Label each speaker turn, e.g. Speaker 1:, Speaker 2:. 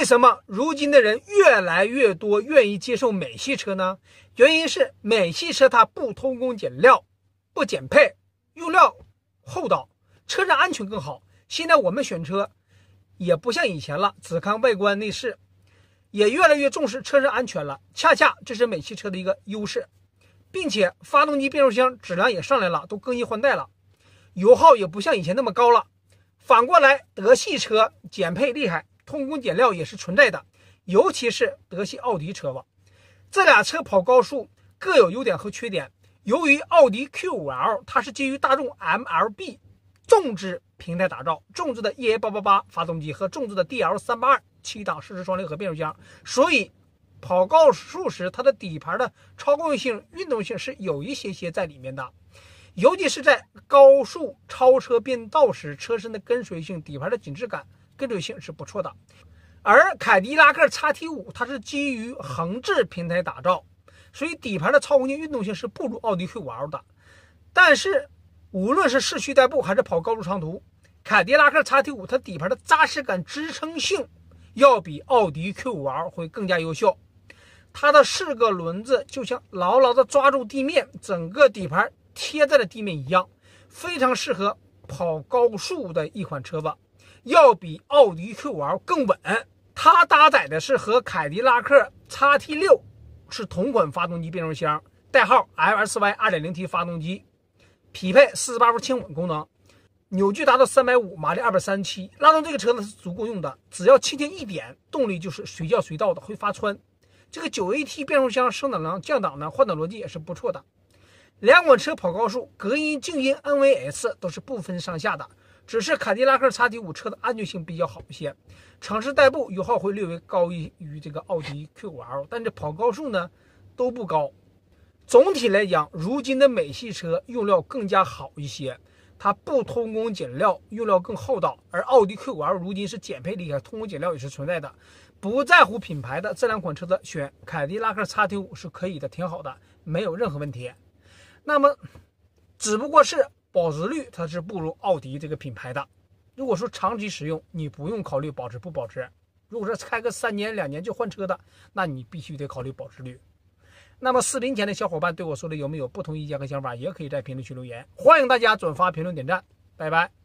Speaker 1: 为什么如今的人越来越多愿意接受美系车呢？原因是美系车它不偷工减料，不减配，用料厚道，车站安全更好。现在我们选车也不像以前了，只看外观内饰，也越来越重视车身安全了。恰恰这是美系车的一个优势，并且发动机变速箱质量也上来了，都更新换代了，油耗也不像以前那么高了。反过来，德系车减配厉害，偷工减料也是存在的，尤其是德系奥迪车吧。这俩车跑高速各有优点和缺点。由于奥迪 Q5L 它是基于大众 MLB 纵置平台打造，纵置的 EA888 发动机和纵置的 DL382 7档湿式双离合变速箱，所以跑高速时它的底盘的操控性、运动性是有一些在里面的。尤其是在高速超车变道时，车身的跟随性、底盘的紧致感、跟随性是不错的。而凯迪拉克 XT5 它是基于横置平台打造，所以底盘的操控性、运动性是不如奥迪 Q5L 的。但是无论是市区代步还是跑高速长途，凯迪拉克 XT5 它底盘的扎实感、支撑性要比奥迪 Q5L 会更加优秀。它的4个轮子就像牢牢的抓住地面，整个底盘贴在了地面一样，非常适合跑高速的一款车吧，要比奥迪 Q5L 更稳。它搭载的是和凯迪拉克 XT6 是同款发动机变速箱，代号 LSY 2.0T 发动机，匹配48伏轻稳功能，扭矩达到350，马力237，拉动这个车呢是足够用的，只要轻轻一点，动力就是随叫随到的，会发穿。这个 9AT 变速箱升档呢、降档呢、换挡逻辑也是不错的。两款车跑高速，隔音、静音、NVS 都是不分上下的，只是凯迪拉克 XT5 车的安全性比较好一些，城市代步油耗会略微高于这个奥迪 Q5L， 但这跑高速呢都不高。总体来讲，如今的美系车用料更加好一些，它不偷工减料，用料更厚道，而奥迪 Q5L 如今是减配厉害，偷工减料也是存在的。不在乎品牌的这两款车的选凯迪拉克 XT5 是可以的，挺好的，没有任何问题。那么只不过是保值率它是不如奥迪这个品牌的。如果说长期使用，你不用考虑保值不保值，如果说开个3年2年就换车的，那你必须得考虑保值率。那么视频前的小伙伴对我说的有没有不同意见和想法，也可以在评论区留言，欢迎大家转发、评论、点赞，拜拜。